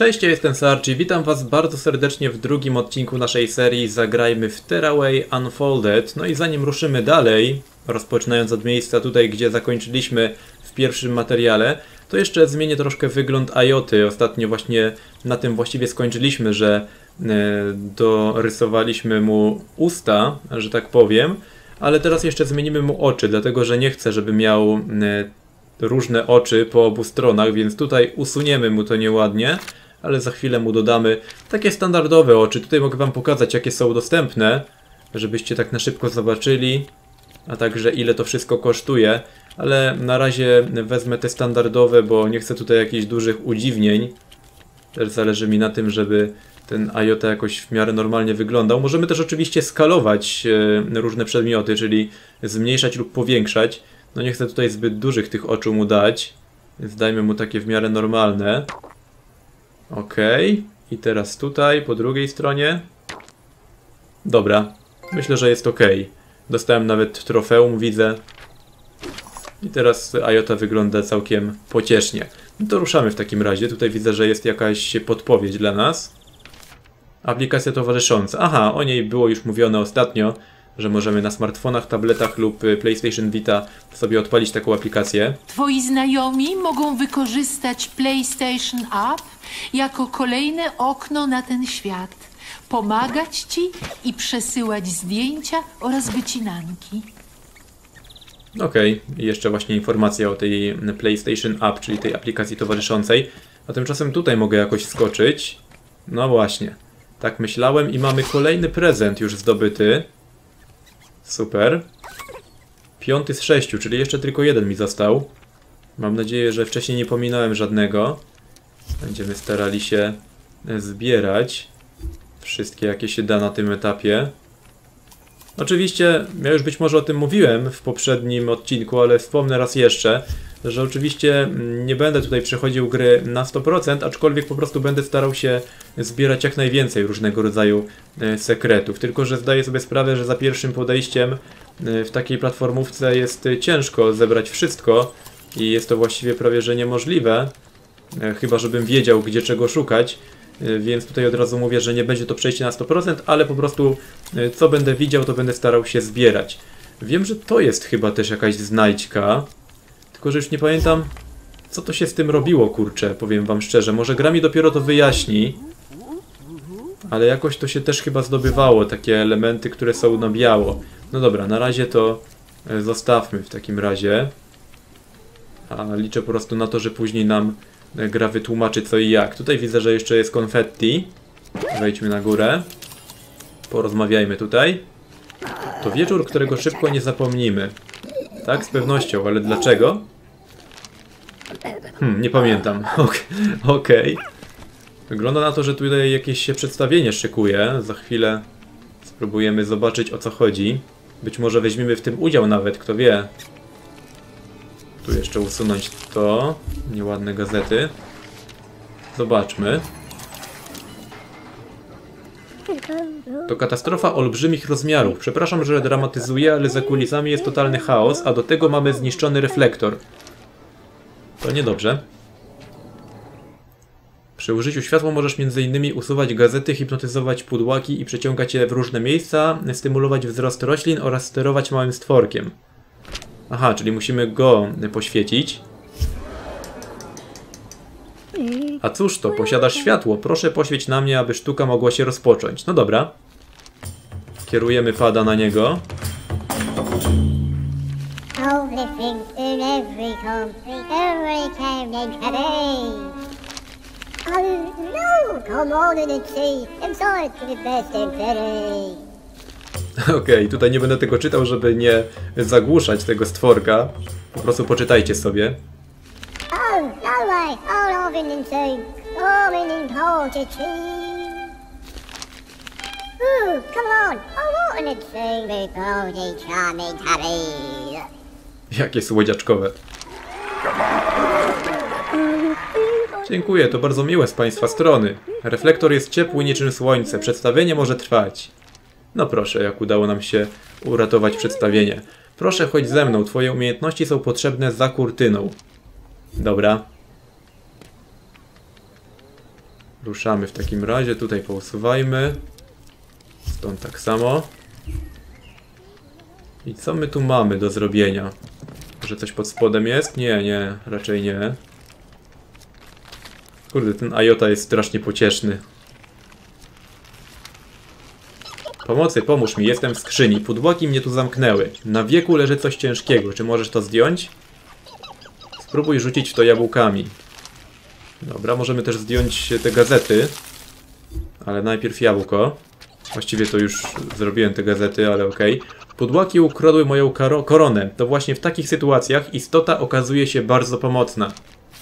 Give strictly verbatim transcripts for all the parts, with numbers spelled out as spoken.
Cześć, ja jestem Sarchi, witam was bardzo serdecznie w drugim odcinku naszej serii Zagrajmy w Terraway Unfolded. No i zanim ruszymy dalej, rozpoczynając od miejsca tutaj, gdzie zakończyliśmy w pierwszym materiale, to jeszcze zmienię troszkę wygląd Ayoty. Ostatnio właśnie na tym właściwie skończyliśmy, że e, dorysowaliśmy mu usta, że tak powiem, ale teraz jeszcze zmienimy mu oczy, dlatego że nie chcę, żeby miał e, różne oczy po obu stronach, więc tutaj usuniemy mu to nieładnie, ale za chwilę mu dodamy takie standardowe oczy. Tutaj mogę wam pokazać, jakie są dostępne, żebyście tak na szybko zobaczyli, a także ile to wszystko kosztuje, ale na razie wezmę te standardowe, bo nie chcę tutaj jakichś dużych udziwnień. Też zależy mi na tym, żeby ten Ayota jakoś w miarę normalnie wyglądał. Możemy też oczywiście skalować różne przedmioty, czyli zmniejszać lub powiększać. No nie chcę tutaj zbyt dużych tych oczu mu dać, więc dajmy mu takie w miarę normalne. Ok, i teraz tutaj, po drugiej stronie. Dobra, myślę, że jest ok. Dostałem nawet trofeum, widzę. I teraz Ayota wygląda całkiem pociesznie. No to ruszamy w takim razie. Tutaj widzę, że jest jakaś podpowiedź dla nas. Aplikacja towarzysząca. Aha, o niej było już mówione ostatnio, że możemy na smartfonach, tabletach lub PlayStation Vita sobie odpalić taką aplikację. Twoi znajomi mogą wykorzystać PlayStation App jako kolejne okno na ten świat. Pomagać ci i przesyłać zdjęcia oraz wycinanki. Okej, i jeszcze właśnie informacja o tej PlayStation App, czyli tej aplikacji towarzyszącej. A tymczasem tutaj mogę jakoś skoczyć. No właśnie, tak myślałem i mamy kolejny prezent już zdobyty. Super. Piąty z sześciu, czyli jeszcze tylko jeden mi został. Mam nadzieję, że wcześniej nie pominąłem żadnego. Będziemy starali się zbierać wszystkie, jakie się da na tym etapie. Oczywiście, ja już być może o tym mówiłem w poprzednim odcinku, ale wspomnę raz jeszcze, że oczywiście nie będę tutaj przechodził gry na sto procent, aczkolwiek po prostu będę starał się zbierać jak najwięcej różnego rodzaju sekretów. Tylko że zdaję sobie sprawę, że za pierwszym podejściem w takiej platformówce jest ciężko zebrać wszystko i jest to właściwie prawie że niemożliwe, chyba żebym wiedział, gdzie czego szukać. Więc tutaj od razu mówię, że nie będzie to przejście na sto procent, ale po prostu co będę widział, to będę starał się zbierać. Wiem, że to jest chyba też jakaś znajdźka, tylko że już nie pamiętam, co to się z tym robiło, kurczę, powiem wam szczerze. Może gra mi dopiero to wyjaśni, ale jakoś to się też chyba zdobywało, takie elementy, które są na biało. No dobra, na razie to zostawmy w takim razie. A liczę po prostu na to, że później nam gra wytłumaczy co i jak. Tutaj widzę, że jeszcze jest konfetti. Wejdźmy na górę. Porozmawiajmy tutaj. To wieczór, którego szybko nie zapomnimy. Tak, z pewnością, ale dlaczego? Hmm, nie pamiętam. Okej. Okay. Wygląda na to, że tutaj jakieś się przedstawienie szykuje. Za chwilę spróbujemy zobaczyć, o co chodzi. Być może weźmiemy w tym udział nawet, kto wie. Tu jeszcze usunąć to. Nieładne gazety. Zobaczmy. To katastrofa olbrzymich rozmiarów. Przepraszam, że dramatyzuję, ale za kulisami jest totalny chaos, a do tego mamy zniszczony reflektor. To niedobrze. Przy użyciu światła możesz między innymi usuwać gazety, hipnotyzować pudłaki i przeciągać je w różne miejsca, stymulować wzrost roślin oraz sterować małym stworkiem. Aha, czyli musimy go poświecić. A cóż to, posiadasz światło. Proszę poświeć na mnie, aby sztuka mogła się rozpocząć. No dobra. Kierujemy pada na niego. Okej, okay, tutaj nie będę tego czytał, żeby nie zagłuszać tego stworka. Po prostu poczytajcie sobie. Jakie słodziaczkowe. Dziękuję, to bardzo miłe z państwa strony. Reflektor jest ciepły niczym słońce. Przedstawienie może trwać. No proszę, jak udało nam się uratować przedstawienie. Proszę, chodź ze mną. Twoje umiejętności są potrzebne za kurtyną. Dobra. Ruszamy w takim razie, tutaj pousuwajmy. Stąd tak samo. I co my tu mamy do zrobienia? Że coś pod spodem jest? Nie, nie, raczej nie. Kurde, ten Iota jest strasznie pocieszny. Pomocy, pomóż mi, jestem w skrzyni. Pudłaki mnie tu zamknęły. Na wieku leży coś ciężkiego. Czy możesz to zdjąć? Spróbuj rzucić w to jabłkami. Dobra, możemy też zdjąć te gazety. Ale najpierw jabłko. Właściwie to już zrobiłem te gazety, ale okej. Okay. Pudłaki ukradły moją koronę. To właśnie w takich sytuacjach istota okazuje się bardzo pomocna.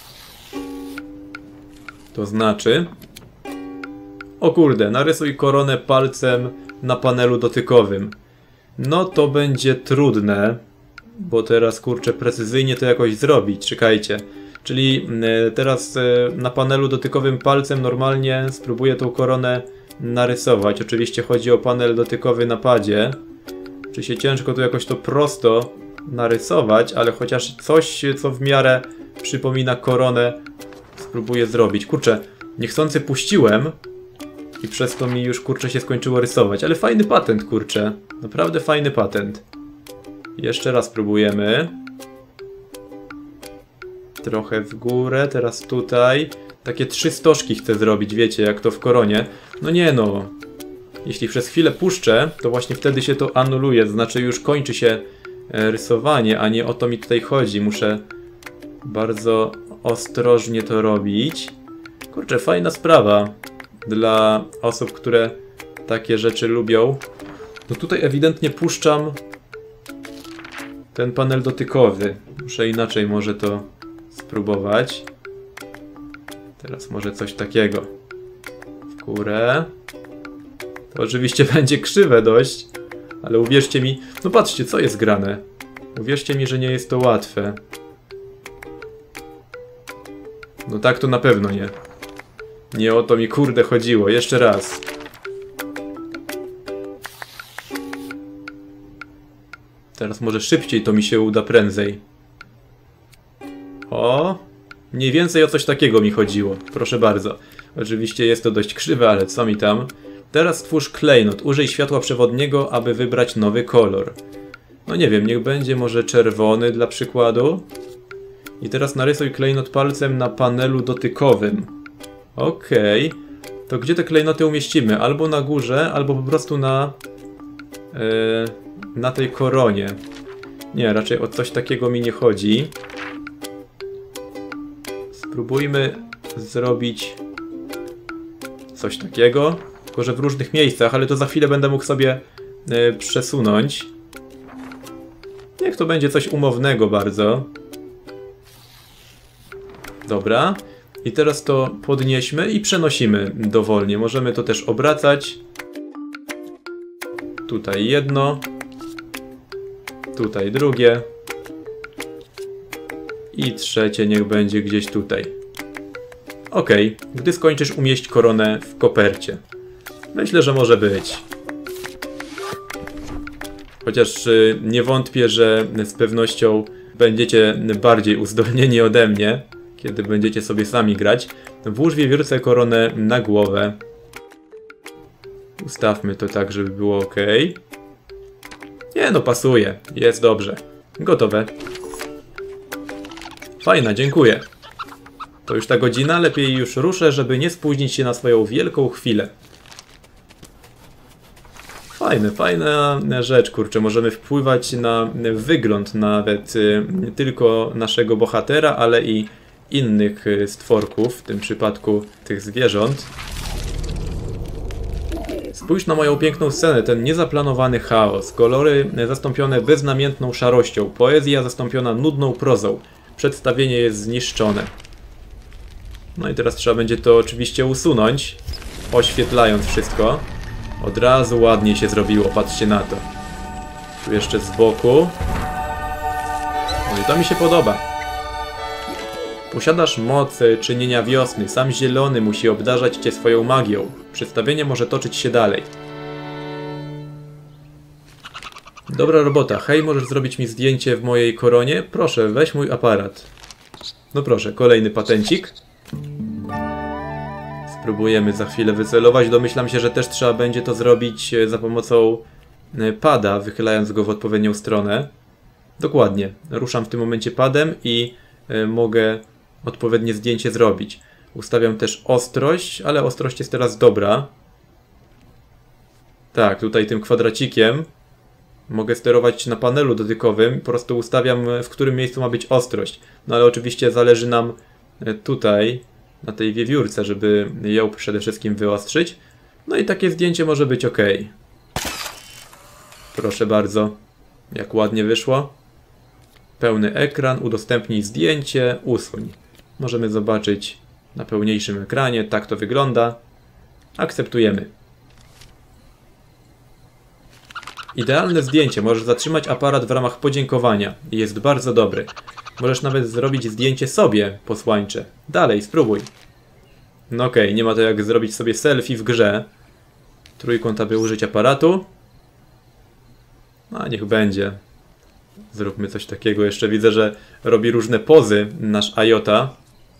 To znaczy... O kurde, narysuj koronę palcem na panelu dotykowym. No to będzie trudne, bo teraz kurczę precyzyjnie to jakoś zrobić. Czekajcie. Czyli teraz na panelu dotykowym palcem normalnie spróbuję tą koronę narysować. Oczywiście chodzi o panel dotykowy na padzie. Czy się ciężko tu jakoś to prosto narysować, ale chociaż coś, co w miarę przypomina koronę, spróbuję zrobić. Kurczę, niechcący puściłem i przez to mi już kurczę się skończyło rysować. Ale fajny patent, kurczę. Naprawdę fajny patent. Jeszcze raz próbujemy. Trochę w górę, teraz tutaj. Takie trzy stożki chcę zrobić, wiecie, jak to w koronie. No nie no. Jeśli przez chwilę puszczę, to właśnie wtedy się to anuluje. To znaczy już kończy się rysowanie, a nie o to mi tutaj chodzi. Muszę bardzo ostrożnie to robić. Kurczę, fajna sprawa. Dla osób, które takie rzeczy lubią. No tutaj ewidentnie puszczam ten panel dotykowy. Muszę inaczej może to spróbować. Teraz może coś takiego. W górę. To oczywiście będzie krzywe dość, ale uwierzcie mi... No patrzcie, co jest grane. Uwierzcie mi, że nie jest to łatwe. No tak to na pewno nie. Nie o to mi kurde chodziło. Jeszcze raz. Teraz może szybciej to mi się uda prędzej. O! Mniej więcej o coś takiego mi chodziło. Proszę bardzo. Oczywiście jest to dość krzywe, ale co mi tam. Teraz stwórz klejnot. Użyj światła przewodniego, aby wybrać nowy kolor. No nie wiem, niech będzie może czerwony dla przykładu. I teraz narysuj klejnot palcem na panelu dotykowym. Okej. Okay. To gdzie te klejnoty umieścimy? Albo na górze, albo po prostu na... Yy, na tej koronie. Nie, raczej o coś takiego mi nie chodzi. Spróbujmy zrobić coś takiego. Tylko że w różnych miejscach, ale to za chwilę będę mógł sobie yy, przesunąć. Niech to będzie coś umownego bardzo. Dobra. I teraz to podnieśmy i przenosimy dowolnie. Możemy to też obracać. Tutaj jedno. Tutaj drugie. I trzecie niech będzie gdzieś tutaj. Ok. Gdy skończysz, umieść koronę w kopercie. Myślę, że może być. Chociaż yy, nie wątpię, że z pewnością będziecie bardziej uzdolnieni ode mnie, kiedy będziecie sobie sami grać. Włóż wiewiórce koronę na głowę. Ustawmy to tak, żeby było ok. Nie no, pasuje. Jest dobrze. Gotowe. Fajna, dziękuję. To już ta godzina, lepiej już ruszę, żeby nie spóźnić się na swoją wielką chwilę. Fajne, fajna rzecz, kurczę. Możemy wpływać na wygląd nawet nie tylko naszego bohatera, ale i innych stworków, w tym przypadku tych zwierząt. Spójrz na moją piękną scenę, ten niezaplanowany chaos, kolory zastąpione beznamiętną szarością, poezja zastąpiona nudną prozą, przedstawienie jest zniszczone. No i teraz trzeba będzie to oczywiście usunąć, oświetlając wszystko. Od razu ładniej się zrobiło, patrzcie na to. Tu jeszcze z boku. No i to mi się podoba. Posiadasz moc czynienia wiosny. Sam zielony musi obdarzać cię swoją magią. Przedstawienie może toczyć się dalej. Dobra robota. Hej, możesz zrobić mi zdjęcie w mojej koronie? Proszę, weź mój aparat. No proszę, kolejny patencik. Spróbujemy za chwilę wycelować. Domyślam się, że też trzeba będzie to zrobić za pomocą pada, wychylając go w odpowiednią stronę. Dokładnie. Ruszam w tym momencie padem i mogę odpowiednie zdjęcie zrobić. Ustawiam też ostrość, ale ostrość jest teraz dobra. Tak, tutaj tym kwadracikiem mogę sterować na panelu dotykowym. Po prostu ustawiam, w którym miejscu ma być ostrość. No ale oczywiście zależy nam tutaj, na tej wiewiórce, żeby ją przede wszystkim wyostrzyć. No i takie zdjęcie może być ok. Proszę bardzo, jak ładnie wyszło. Pełny ekran, udostępnij zdjęcie, usuń. Możemy zobaczyć na pełniejszym ekranie, tak to wygląda. Akceptujemy. Idealne zdjęcie. Możesz zatrzymać aparat w ramach podziękowania. Jest bardzo dobry. Możesz nawet zrobić zdjęcie sobie posłańcze. Dalej, spróbuj. No okej, okay, nie ma to jak zrobić sobie selfie w grze. Trójkąt, aby użyć aparatu. A niech będzie. Zróbmy coś takiego. Jeszcze widzę, że robi różne pozy nasz Iota.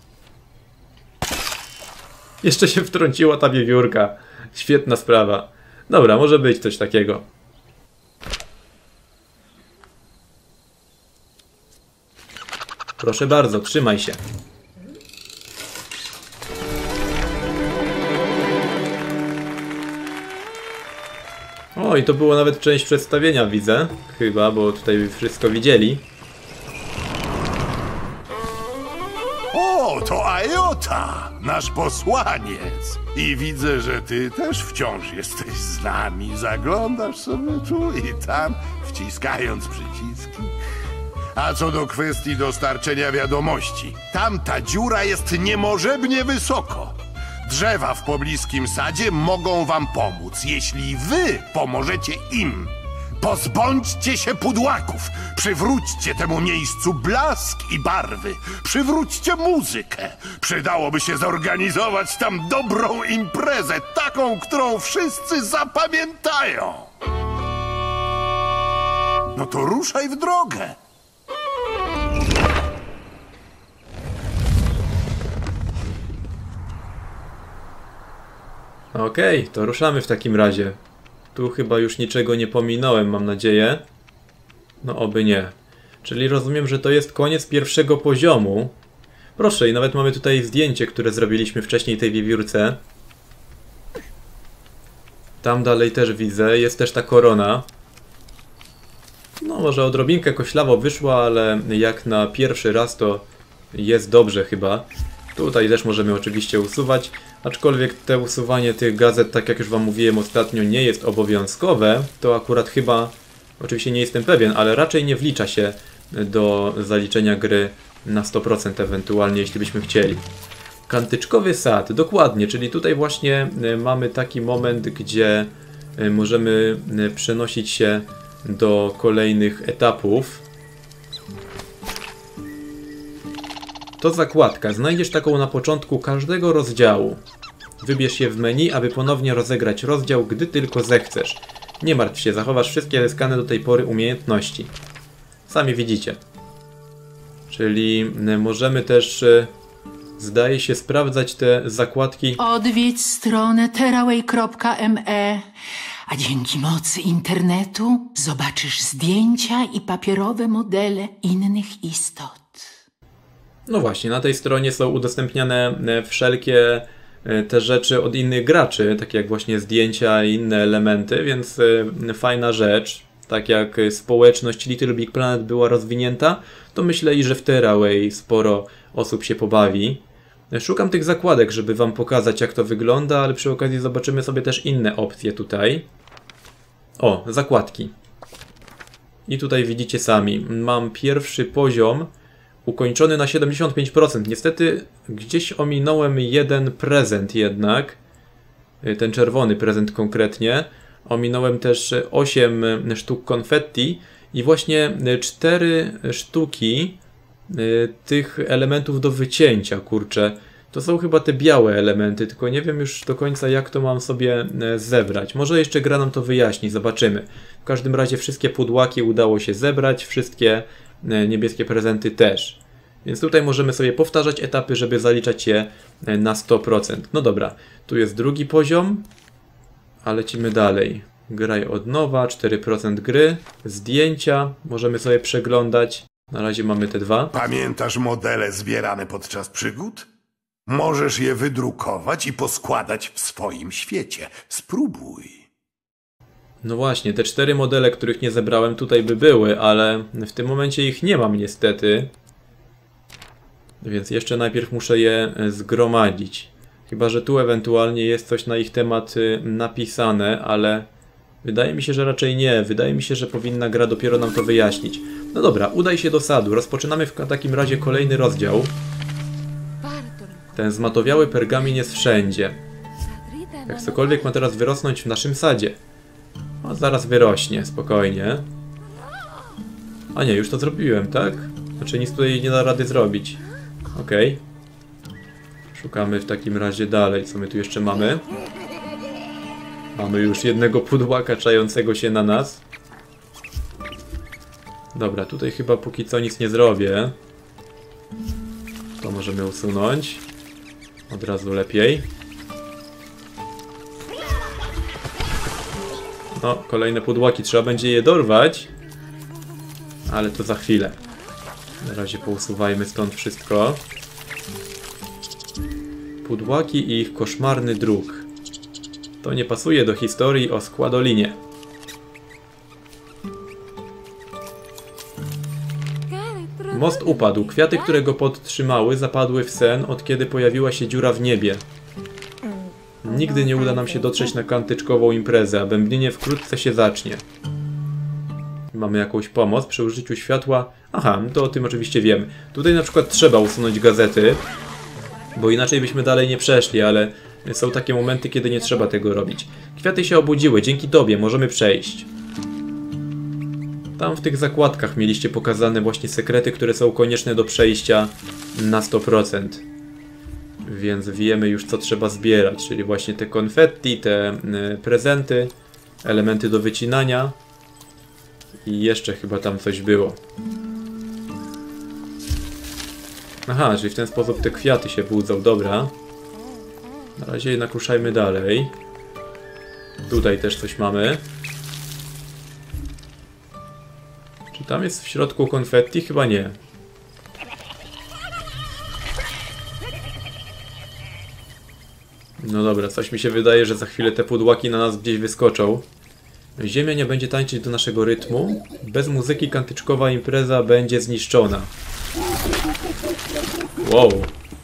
Jeszcze się wtrąciła ta wiewiórka. Świetna sprawa. Dobra, może być coś takiego. Proszę bardzo, trzymaj się. O, i to było nawet część przedstawienia, widzę. Chyba, bo tutaj wszystko widzieli. O, to Iota, nasz posłaniec. I widzę, że ty też wciąż jesteś z nami. Zaglądasz sobie tu i tam, wciskając przyciski. A co do kwestii dostarczenia wiadomości, tamta dziura jest niemożebnie wysoko. Drzewa w pobliskim sadzie mogą wam pomóc, jeśli wy pomożecie im. Pozbądźcie się pudłaków, przywróćcie temu miejscu blask i barwy, przywróćcie muzykę. Przydałoby się zorganizować tam dobrą imprezę, taką, którą wszyscy zapamiętają. No to ruszaj w drogę. Okej, okay, to ruszamy w takim razie. Tu chyba już niczego nie pominąłem, mam nadzieję. No oby nie. Czyli rozumiem, że to jest koniec pierwszego poziomu. Proszę, i nawet mamy tutaj zdjęcie, które zrobiliśmy wcześniej tej wiewiórce. Tam dalej też widzę, jest też ta korona. No może odrobinkę koślawo wyszła, ale jak na pierwszy raz to jest dobrze chyba. Tutaj też możemy oczywiście usuwać, aczkolwiek te usuwanie tych gazet, tak jak już wam mówiłem ostatnio, nie jest obowiązkowe. To akurat chyba, oczywiście nie jestem pewien, ale raczej nie wlicza się do zaliczenia gry na sto procent ewentualnie, jeśli byśmy chcieli. Kantyczkowy sad, dokładnie, czyli tutaj właśnie mamy taki moment, gdzie możemy przenosić się do kolejnych etapów. To zakładka. Znajdziesz taką na początku każdego rozdziału. Wybierz je w menu, aby ponownie rozegrać rozdział, gdy tylko zechcesz. Nie martw się, zachowasz wszystkie zyskane do tej pory umiejętności. Sami widzicie. Czyli możemy też, zdaje się, sprawdzać te zakładki. Odwiedź stronę teraway kropka me, a dzięki mocy internetu zobaczysz zdjęcia i papierowe modele innych istot. No właśnie, na tej stronie są udostępniane wszelkie te rzeczy od innych graczy, takie jak właśnie zdjęcia i inne elementy, więc fajna rzecz. Tak jak społeczność Little Big Planet była rozwinięta, to myślę i że w Tearaway sporo osób się pobawi. Szukam tych zakładek, żeby wam pokazać, jak to wygląda, ale przy okazji zobaczymy sobie też inne opcje tutaj. O, zakładki. I tutaj widzicie sami, mam pierwszy poziom ukończony na siedemdziesiąt pięć procent. Niestety gdzieś ominąłem jeden prezent jednak. Ten czerwony prezent konkretnie. Ominąłem też osiem sztuk konfetti i właśnie cztery sztuki tych elementów do wycięcia, kurczę. To są chyba te białe elementy, tylko nie wiem już do końca, jak to mam sobie zebrać. Może jeszcze gra nam to wyjaśni, zobaczymy. W każdym razie wszystkie pudłaki udało się zebrać, wszystkie niebieskie prezenty też. Więc tutaj możemy sobie powtarzać etapy, żeby zaliczać je na sto procent. No dobra, tu jest drugi poziom, a lecimy dalej. Graj od nowa, cztery procent gry, zdjęcia, możemy sobie przeglądać. Na razie mamy te dwa. Pamiętasz modele zbierane podczas przygód? Możesz je wydrukować i poskładać w swoim świecie. Spróbuj. No właśnie, te cztery modele, których nie zebrałem, tutaj by były, ale w tym momencie ich nie mam niestety. Więc jeszcze najpierw muszę je zgromadzić. Chyba że tu ewentualnie jest coś na ich temat napisane, ale wydaje mi się, że raczej nie. Wydaje mi się, że powinna gra dopiero nam to wyjaśnić. No dobra, udaj się do sadu. Rozpoczynamy w takim razie kolejny rozdział. Ten zmatowiały pergamin jest wszędzie. Jak cokolwiek ma teraz wyrosnąć w naszym sadzie. A zaraz wyrośnie, spokojnie. A nie, już to zrobiłem, tak? Znaczy nic tutaj nie da rady zrobić. Okej. Szukamy w takim razie dalej, co my tu jeszcze mamy. Mamy już jednego pudłaka czającego się na nas. Dobra, tutaj chyba póki co nic nie zrobię. To możemy usunąć. Od razu lepiej. No, kolejne pudłaki. Trzeba będzie je dorwać. Ale to za chwilę. Na razie pousuwajmy stąd wszystko. Pudłaki i ich koszmarny druk. To nie pasuje do historii o Składolinie. Most upadł. Kwiaty, które go podtrzymały, zapadły w sen, od kiedy pojawiła się dziura w niebie. Nigdy nie uda nam się dotrzeć na kantyczkową imprezę, a bębnienie wkrótce się zacznie. Mamy jakąś pomoc przy użyciu światła. Aha, to o tym oczywiście wiem. Tutaj na przykład trzeba usunąć gazety, bo inaczej byśmy dalej nie przeszli, ale są takie momenty, kiedy nie trzeba tego robić. Kwiaty się obudziły, dzięki tobie możemy przejść. Tam w tych zakładkach mieliście pokazane właśnie sekrety, które są konieczne do przejścia na sto procent. Więc wiemy już, co trzeba zbierać, czyli właśnie te konfetti, te y, prezenty, elementy do wycinania i jeszcze chyba tam coś było. Aha, czyli w ten sposób te kwiaty się budzą, dobra. Na razie jednak ruszajmy dalej. Tutaj też coś mamy. Czy tam jest w środku konfetti? Chyba nie. No dobra, coś mi się wydaje, że za chwilę te pudłaki na nas gdzieś wyskoczą. Ziemia nie będzie tańczyć do naszego rytmu. Bez muzyki kantyczkowa impreza będzie zniszczona. Wow.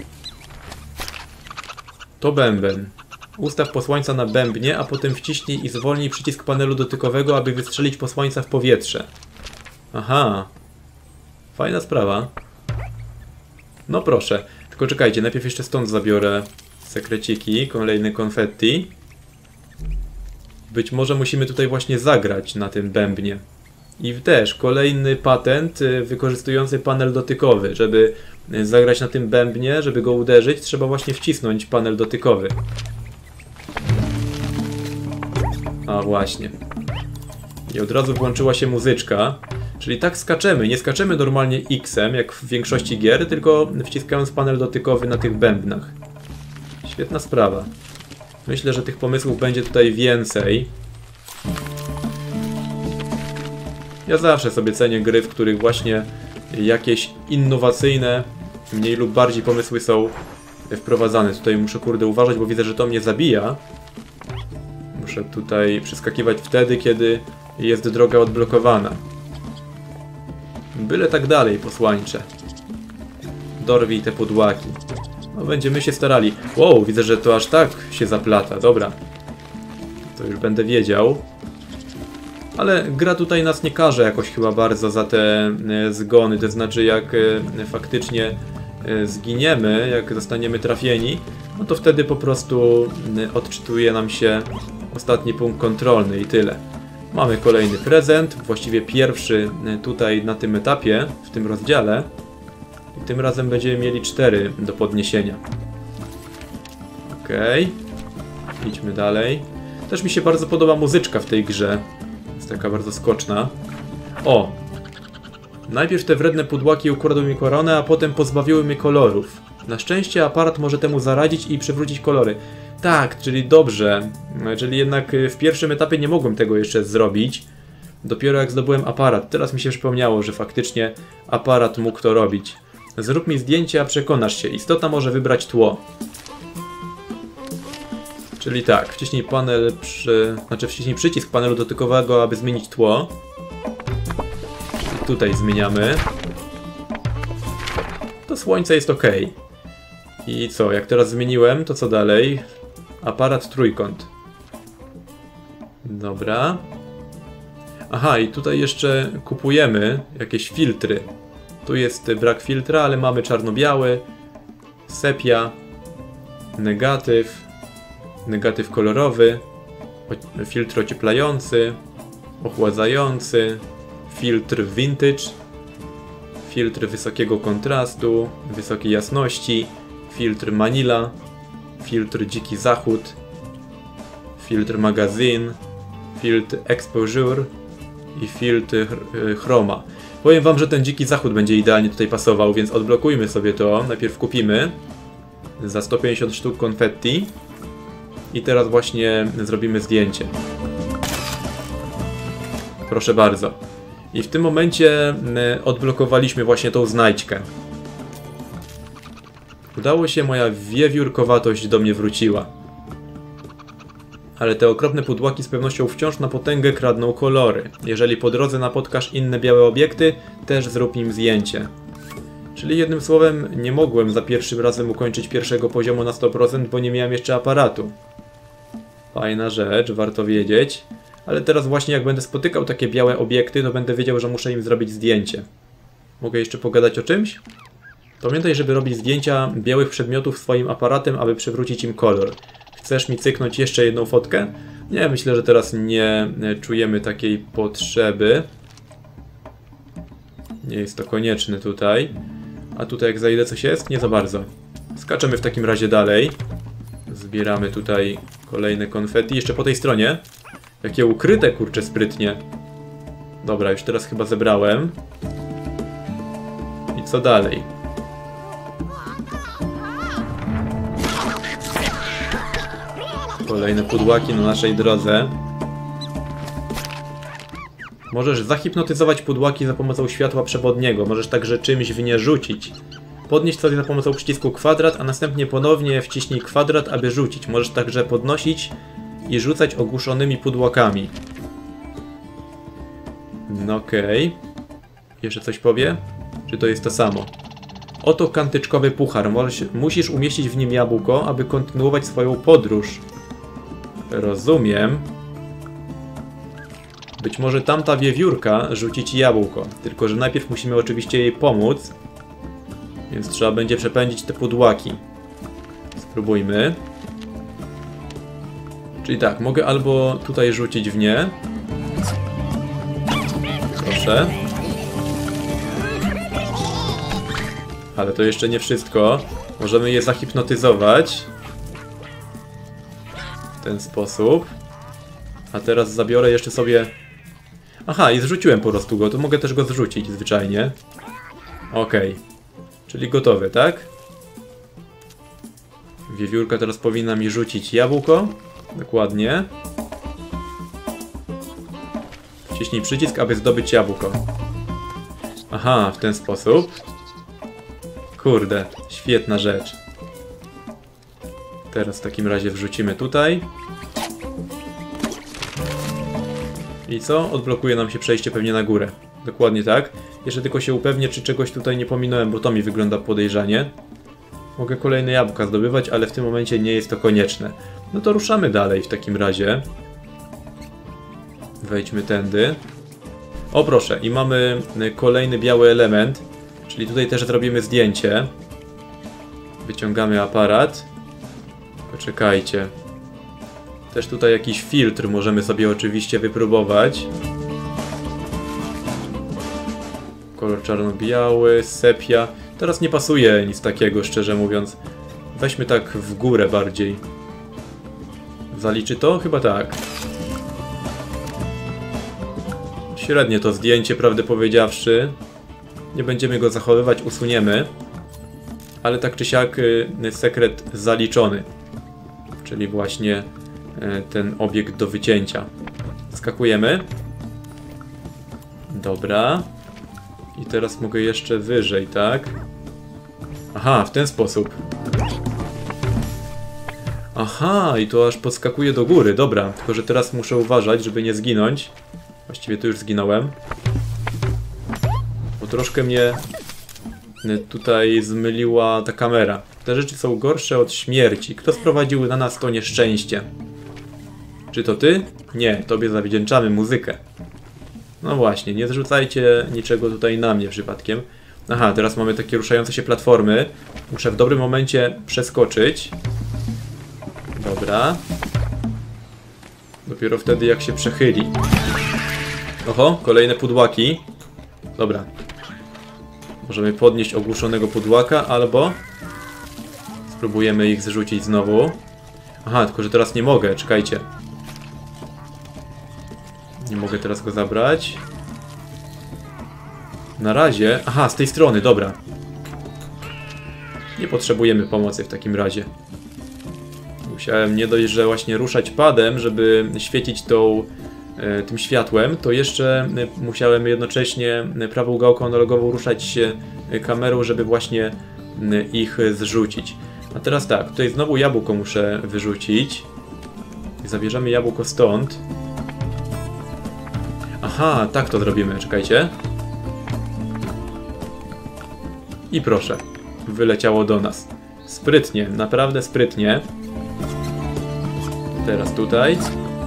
To bęben. Ustaw posłańca na bębnie, a potem wciśnij i zwolnij przycisk panelu dotykowego, aby wystrzelić posłańca w powietrze. Aha. Fajna sprawa. No proszę. Tylko czekajcie, najpierw jeszcze stąd zabiorę sekreciki, kolejne konfetti. Być może musimy tutaj właśnie zagrać na tym bębnie. I też kolejny patent wykorzystujący panel dotykowy. Żeby zagrać na tym bębnie, żeby go uderzyć, trzeba właśnie wcisnąć panel dotykowy. A właśnie. I od razu włączyła się muzyczka. Czyli tak skaczemy. Nie skaczemy normalnie X-em, jak w większości gier, tylko wciskając panel dotykowy na tych bębnach. Świetna sprawa. Myślę, że tych pomysłów będzie tutaj więcej. Ja zawsze sobie cenię gry, w których właśnie jakieś innowacyjne, mniej lub bardziej pomysły są wprowadzane. Tutaj muszę kurde uważać, bo widzę, że to mnie zabija. Muszę tutaj przeskakiwać wtedy, kiedy jest droga odblokowana. Byle tak dalej, posłańcze. Dorwij te pudłaki. No, będziemy się starali. Wow, widzę, że to aż tak się zaplata. Dobra. To już będę wiedział. Ale gra tutaj nas nie karze jakoś chyba bardzo za te e, zgony. To znaczy, jak e, faktycznie e, zginiemy, jak zostaniemy trafieni, no to wtedy po prostu e, odczytuje nam się ostatni punkt kontrolny i tyle. Mamy kolejny prezent, właściwie pierwszy e, tutaj na tym etapie, w tym rozdziale. I tym razem będziemy mieli cztery do podniesienia. Okej. Okay. Idźmy dalej. Też mi się bardzo podoba muzyczka w tej grze. Jest taka bardzo skoczna. O! Najpierw te wredne pudłaki ukradły mi koronę, a potem pozbawiły mnie kolorów. Na szczęście aparat może temu zaradzić i przywrócić kolory. Tak, czyli dobrze. Czyli jednak w pierwszym etapie nie mogłem tego jeszcze zrobić. Dopiero jak zdobyłem aparat. Teraz mi się przypomniało, że faktycznie aparat mógł to robić. Zrób mi zdjęcie, a przekonasz się. Istota może wybrać tło. Czyli tak, wciśnij panel przy... Znaczy wciśnij przycisk panelu dotykowego, aby zmienić tło. Czyli tutaj zmieniamy. To słońce jest ok. I co, jak teraz zmieniłem, to co dalej? Aparat trójkąt. Dobra. Aha, i tutaj jeszcze kupujemy jakieś filtry. Tu jest brak filtra, ale mamy czarno-biały, sepia, negatyw, negatyw kolorowy, filtr ocieplający, ochładzający, filtr vintage, filtr wysokiego kontrastu, wysokiej jasności, filtr Manila, filtr dziki zachód, filtr magazine, filtr exposure i filtr chroma. Powiem wam, że ten dziki zachód będzie idealnie tutaj pasował, więc odblokujmy sobie to. Najpierw kupimy za sto pięćdziesiąt sztuk konfetti i teraz właśnie zrobimy zdjęcie. Proszę bardzo. I w tym momencie odblokowaliśmy właśnie tą znajdźkę. Udało się, moja wiewiórkowatość do mnie wróciła. Ale te okropne pudłaki z pewnością wciąż na potęgę kradną kolory. Jeżeli po drodze napotkasz inne białe obiekty, też zrób im zdjęcie. Czyli jednym słowem, nie mogłem za pierwszym razem ukończyć pierwszego poziomu na sto procent, bo nie miałem jeszcze aparatu. Fajna rzecz, warto wiedzieć. Ale teraz właśnie jak będę spotykał takie białe obiekty, to będę wiedział, że muszę im zrobić zdjęcie. Mogę jeszcze pogadać o czymś? Pamiętaj, żeby robić zdjęcia białych przedmiotów swoim aparatem, aby przywrócić im kolor. Chcesz mi cyknąć jeszcze jedną fotkę? Nie, myślę, że teraz nie czujemy takiej potrzeby. Nie jest to konieczne tutaj. A tutaj jak zajdę coś jest? Nie za bardzo. Skaczemy w takim razie dalej. Zbieramy tutaj kolejne konfetti. Jeszcze po tej stronie. Jakie ukryte, kurczę, sprytnie. Dobra, już teraz chyba zebrałem. I co dalej? Kolejne pudłaki na naszej drodze. Możesz zahipnotyzować pudłaki za pomocą światła przewodniego. Możesz także czymś w nie rzucić. Podnieś sobie za pomocą przycisku kwadrat, a następnie ponownie wciśnij kwadrat, aby rzucić. Możesz także podnosić i rzucać ogłuszonymi pudłakami. No okej. Okay. Jeszcze coś powie? Czy to jest to samo? Oto kantyczkowy puchar. Musisz umieścić w nim jabłko, aby kontynuować swoją podróż. Rozumiem. Być może tamta wiewiórka rzuci ci jabłko. Tylko że najpierw musimy oczywiście jej pomóc. Więc trzeba będzie przepędzić te pudłaki. Spróbujmy. Czyli tak, mogę albo tutaj rzucić w nie. Proszę. Ale to jeszcze nie wszystko. Możemy je zahipnotyzować. W ten sposób. A teraz zabiorę jeszcze sobie... Aha, i zrzuciłem po prostu go. To mogę też go zrzucić zwyczajnie. Okej. Czyli gotowe, tak? Wiewiórka teraz powinna mi rzucić jabłko. Dokładnie. Wciśnij przycisk, aby zdobyć jabłko. Aha, w ten sposób. Kurde, świetna rzecz. Teraz w takim razie wrzucimy tutaj. I co? Odblokuje nam się przejście pewnie na górę. Dokładnie tak. Jeszcze tylko się upewnię, czy czegoś tutaj nie pominąłem, bo to mi wygląda podejrzanie. Mogę kolejne jabłka zdobywać, ale w tym momencie nie jest to konieczne. No to ruszamy dalej w takim razie. Wejdźmy tędy. O proszę, i mamy kolejny biały element. Czyli tutaj też zrobimy zdjęcie. Wyciągamy aparat. Poczekajcie. Też tutaj jakiś filtr możemy sobie oczywiście wypróbować. Kolor czarno-biały, sepia. Teraz nie pasuje nic takiego, szczerze mówiąc. Weźmy tak w górę bardziej. Zaliczy to? Chyba tak. Średnie to zdjęcie, prawdę powiedziawszy. Nie będziemy go zachowywać, usuniemy. Ale tak czy siak sekret zaliczony. Czyli właśnie ten obiekt do wycięcia. Skakujemy. Dobra. I teraz mogę jeszcze wyżej, tak? Aha, w ten sposób. Aha, i to aż podskakuje do góry, dobra. Tylko że teraz muszę uważać, żeby nie zginąć. Właściwie tu już zginąłem. Bo troszkę mnie tutaj zmyliła ta kamera. Te rzeczy są gorsze od śmierci. Kto sprowadził na nas to nieszczęście? Czy to ty? Nie, tobie zawdzięczamy muzykę. No właśnie, nie zrzucajcie niczego tutaj na mnie przypadkiem. Aha, teraz mamy takie ruszające się platformy. Muszę w dobrym momencie przeskoczyć. Dobra. Dopiero wtedy jak się przechyli. Oho, kolejne pudłaki. Dobra. Możemy podnieść ogłuszonego pudłaka, albo spróbujemy ich zrzucić znowu. Aha, tylko że teraz nie mogę, czekajcie. Nie mogę teraz go zabrać. Na razie... Aha, z tej strony, dobra. Nie potrzebujemy pomocy w takim razie. Musiałem nie dość, że właśnie ruszać padem, żeby świecić tą, e, tym światłem, to jeszcze e, musiałem jednocześnie prawą gałką analogową ruszać e, kamerą, żeby właśnie e, ich zrzucić. A teraz tak, tutaj znowu jabłko muszę wyrzucić. Zabierzemy jabłko stąd. Aha, tak to zrobimy, czekajcie. I proszę, wyleciało do nas. Sprytnie, naprawdę sprytnie. Teraz tutaj.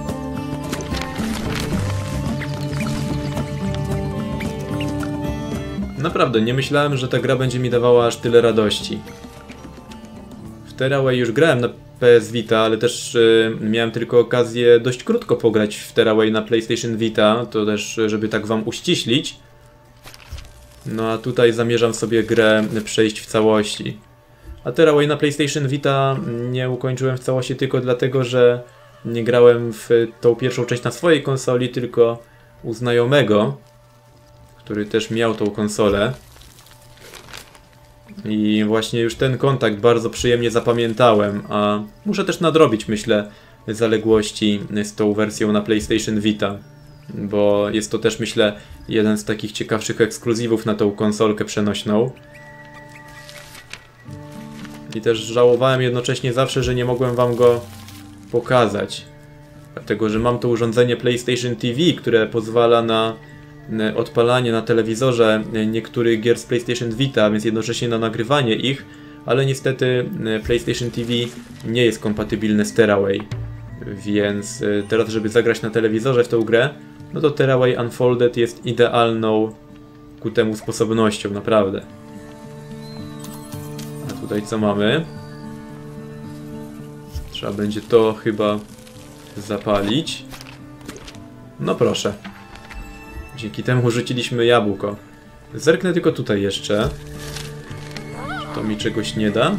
Naprawdę, nie myślałem, że ta gra będzie mi dawała aż tyle radości. W Terraway już grałem na P S Vita, ale też y, miałem tylko okazję dość krótko pograć w Terraway na PlayStation Vita. To też, żeby tak wam uściślić. No a tutaj zamierzam sobie grę przejść w całości. A Terraway na PlayStation Vita nie ukończyłem w całości tylko dlatego, że nie grałem w tą pierwszą część na swojej konsoli, tylko u znajomego, który też miał tą konsolę. I właśnie już ten kontakt bardzo przyjemnie zapamiętałem, a muszę też nadrobić, myślę, zaległości z tą wersją na PlayStation Vita. Bo jest to też, myślę, jeden z takich ciekawszych ekskluzywów na tą konsolkę przenośną. I też żałowałem jednocześnie zawsze, że nie mogłem wam go pokazać. Dlatego, że mam to urządzenie PlayStation T V, które pozwala na odpalanie na telewizorze niektórych gier z PlayStation Vita, więc jednocześnie na nagrywanie ich, ale niestety PlayStation T V nie jest kompatybilne z Terraway. Więc teraz, żeby zagrać na telewizorze w tę grę, no to Terraway Unfolded jest idealną ku temu sposobnością, naprawdę. A tutaj co mamy? Trzeba będzie to chyba zapalić. No proszę. Dzięki temu rzuciliśmy jabłko. Zerknę tylko tutaj jeszcze. Czy to mi czegoś nie da?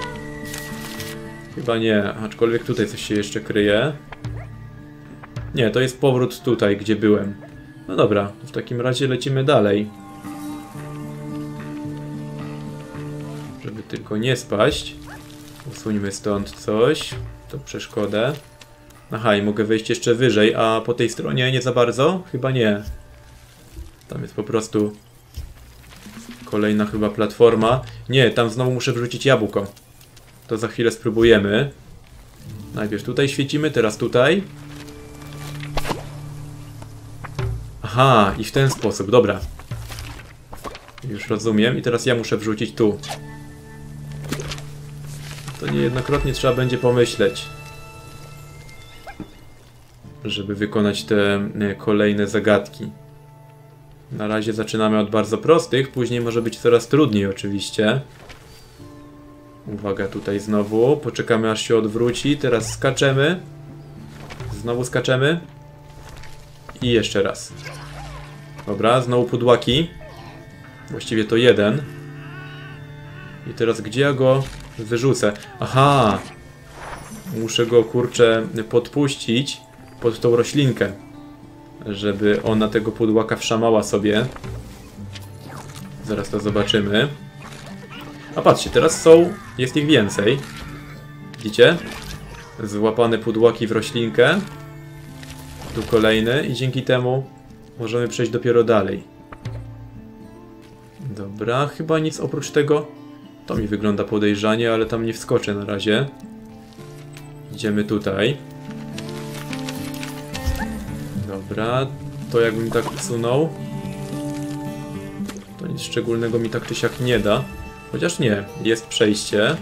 Chyba nie, aczkolwiek tutaj coś się jeszcze kryje. Nie, to jest powrót tutaj, gdzie byłem. No dobra, w takim razie lecimy dalej. Żeby tylko nie spaść. Usuńmy stąd coś. To przeszkodę. Aha, i mogę wejść jeszcze wyżej, a po tej stronie nie za bardzo? Chyba nie. Tam jest po prostu kolejna chyba platforma. Nie, tam znowu muszę wrzucić jabłko. To za chwilę spróbujemy. Najpierw tutaj świecimy, teraz tutaj. Aha, i w ten sposób, dobra. Już rozumiem. I teraz ja muszę wrzucić tu. To niejednokrotnie trzeba będzie pomyśleć, żeby wykonać te kolejne zagadki. Na razie zaczynamy od bardzo prostych, później może być coraz trudniej oczywiście. Uwaga tutaj znowu, poczekamy aż się odwróci, teraz skaczemy. Znowu skaczemy. I jeszcze raz. Dobra, znowu pudłaki. Właściwie to jeden. I teraz gdzie ja go wyrzucę? Aha! Muszę go, kurczę, podpuścić pod tą roślinkę, żeby ona tego pudłaka wszamała sobie. Zaraz to zobaczymy. A patrzcie, teraz są, jest ich więcej. Widzicie? Złapane pudłaki w roślinkę. Tu kolejny i dzięki temu możemy przejść dopiero dalej. Dobra, chyba nic oprócz tego. To mi wygląda podejrzanie, ale tam nie wskoczę na razie. Idziemy tutaj. Dobra, to jakbym tak wsunął, to nic szczególnego mi tak czy siak nie da. Chociaż nie, jest przejście.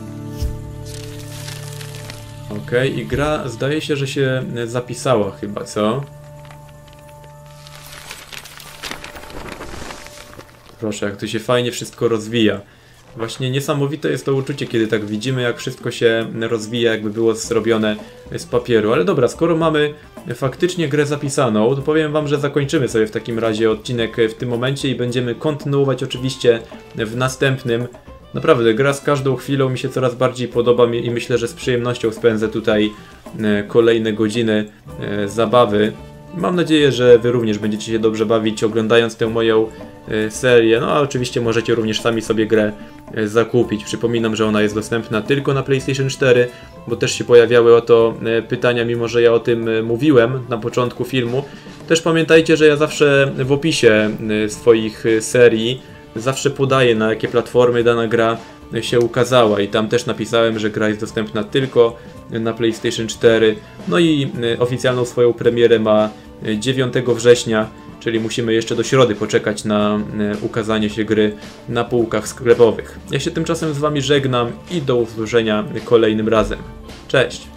Ok, i gra zdaje się, że się zapisała chyba, co? Proszę, jak to się fajnie wszystko rozwija. Właśnie niesamowite jest to uczucie, kiedy tak widzimy, jak wszystko się rozwija, jakby było zrobione z papieru. Ale dobra, skoro mamy faktycznie grę zapisaną, to powiem wam, że zakończymy sobie w takim razie odcinek w tym momencie i będziemy kontynuować oczywiście w następnym. Naprawdę, gra z każdą chwilą mi się coraz bardziej podoba i myślę, że z przyjemnością spędzę tutaj kolejne godziny zabawy. Mam nadzieję, że wy również będziecie się dobrze bawić oglądając tę moją serię. No a oczywiście możecie również sami sobie grę zakupić. Przypominam, że ona jest dostępna tylko na PlayStation cztery, bo też się pojawiały o to pytania, mimo że ja o tym mówiłem na początku filmu. Też pamiętajcie, że ja zawsze w opisie swoich serii zawsze podaję, na jakie platformy dana gra się ukazała i tam też napisałem, że gra jest dostępna tylko na PlayStation cztery. No i oficjalną swoją premierę ma dziewiątego września, czyli musimy jeszcze do środy poczekać na ukazanie się gry na półkach sklepowych. Ja się tymczasem z wami żegnam i do usłyszenia kolejnym razem. Cześć!